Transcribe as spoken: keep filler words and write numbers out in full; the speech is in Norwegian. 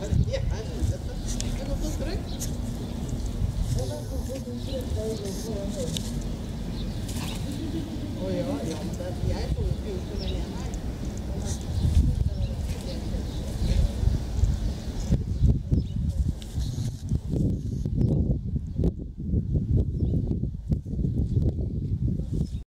Å ja, ja, men det, jeg får jo ikke gjort det med en her.